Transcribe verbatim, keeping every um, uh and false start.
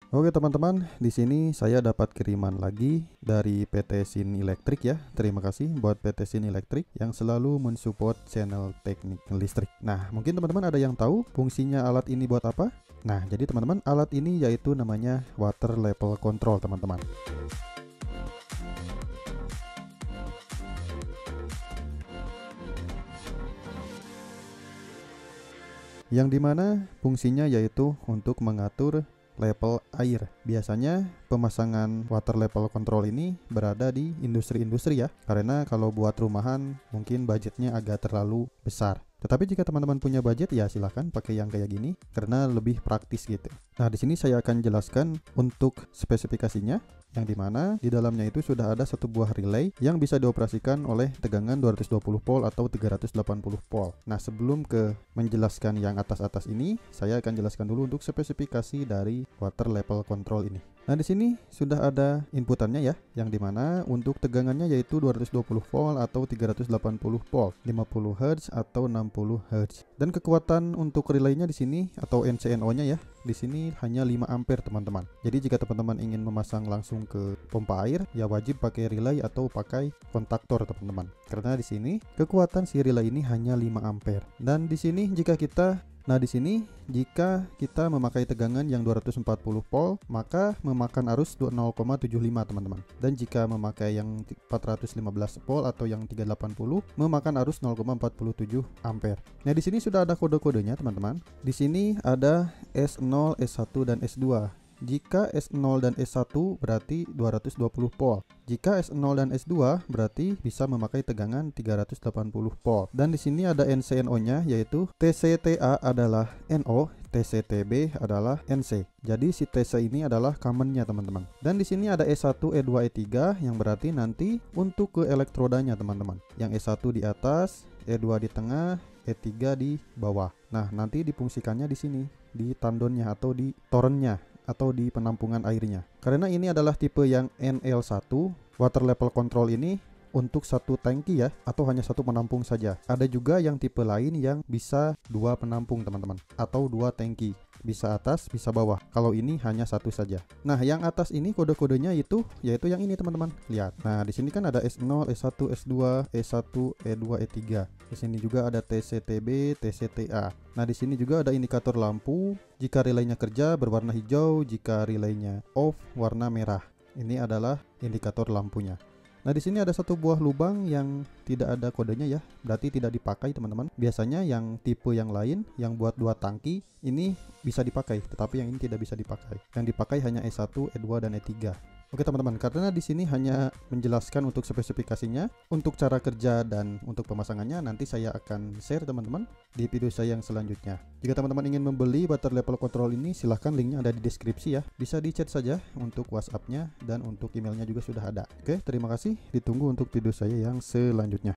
Oke teman-teman, di sini saya dapat kiriman lagi dari P T Sin Elektrik ya. Terima kasih buat P T Sin Elektrik yang selalu mensupport channel teknik listrik. Nah, mungkin teman-teman ada yang tahu fungsinya alat ini buat apa? Nah, jadi teman-teman, alat ini yaitu namanya water level control, teman-teman. Yang dimana fungsinya yaitu untuk mengatur level air. Biasanya pemasangan water level control ini berada di industri-industri ya, karena kalau buat rumahan mungkin budgetnya agak terlalu besar. Tetapi jika teman-teman punya budget ya silahkan pakai yang kayak gini karena lebih praktis gitu. Nah, di sini saya akan jelaskan untuk spesifikasinya, yang dimana di dalamnya itu sudah ada satu buah relay yang bisa dioperasikan oleh tegangan dua ratus dua puluh volt atau tiga ratus delapan puluh volt. Nah, sebelum ke menjelaskan yang atas-atas ini, saya akan jelaskan dulu untuk spesifikasi dari water level control ini. Nah, di sini sudah ada inputannya ya, yang dimana untuk tegangannya yaitu dua ratus dua puluh volt atau tiga ratus delapan puluh volt, lima puluh hertz atau enam puluh hertz. Dan kekuatan untuk relaynya di sini atau N C N O-nya ya, di sini hanya lima ampere teman-teman. Jadi jika teman-teman ingin memasang langsung ke pompa air, ya wajib pakai relay atau pakai kontaktor teman-teman. Karena di sini kekuatan si relay ini hanya lima ampere. Dan di sini jika kita Nah, di sini jika kita memakai tegangan yang dua ratus empat puluh volt, maka memakan arus nol koma tujuh lima teman-teman. Dan jika memakai yang empat ratus lima belas volt atau yang tiga ratus delapan puluh, memakan arus nol koma empat tujuh ampere. Nah, di sini sudah ada kode-kodenya teman-teman. Di sini ada S nol, S satu dan S dua. Jika S nol dan S satu berarti dua ratus dua puluh volt. Jika S nol dan S dua berarti bisa memakai tegangan tiga ratus delapan puluh volt. Dan di sini ada N C N O-nya yaitu T C T A adalah N O, T C T B adalah N C. Jadi si T C ini adalah common-nya teman-teman. Dan di sini ada E satu, E dua, E tiga yang berarti nanti untuk ke elektrodanya teman-teman. Yang E satu di atas, E dua di tengah, E tiga di bawah. Nah, nanti difungsikannya di sini, di tandonnya atau di torennya atau di penampungan airnya. Karena ini adalah tipe yang N L satu, water level control ini untuk satu tangki ya, atau hanya satu penampung saja. Ada juga yang tipe lain yang bisa dua penampung teman-teman, atau dua tangki, bisa atas bisa bawah. Kalau ini hanya satu saja. Nah, yang atas ini kode-kodenya itu yaitu yang ini teman-teman. Lihat. Nah, di sini kan ada S nol, S satu, S dua, E satu, E dua, E tiga. Di sini juga ada T C T B, T C T A. Nah, di sini juga ada indikator lampu. Jika relaynya kerja berwarna hijau, jika relaynya off warna merah. Ini adalah indikator lampunya. Nah, di sini ada satu buah lubang yang tidak ada kodenya ya, berarti tidak dipakai teman-teman. Biasanya yang tipe yang lain yang buat dua tangki ini bisa dipakai, tetapi yang ini tidak bisa dipakai. Yang dipakai hanya E satu, E dua dan E tiga. Oke teman-teman, karena di sini hanya menjelaskan untuk spesifikasinya, untuk cara kerja dan untuk pemasangannya nanti saya akan share teman-teman di video saya yang selanjutnya. Jika teman-teman ingin membeli water level control ini, silahkan linknya ada di deskripsi ya. Bisa di chat saja untuk WhatsApp-nya dan untuk emailnya juga sudah ada. Oke, terima kasih. Ditunggu untuk video saya yang selanjutnya.